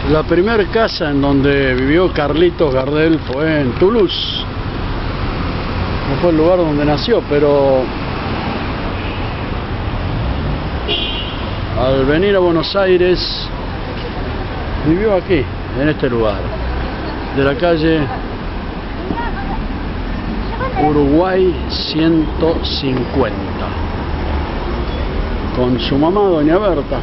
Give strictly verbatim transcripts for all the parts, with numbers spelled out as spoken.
La primera casa en donde vivió Carlitos Gardel fue en Toulouse. No fue el lugar donde nació, pero al venir a Buenos Aires vivió aquí, en este lugar, de la calle Uruguay ciento cincuenta, con su mamá, doña Berta.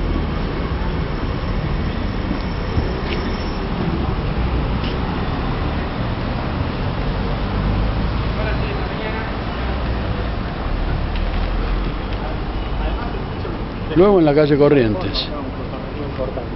Luego en la calle Corrientes.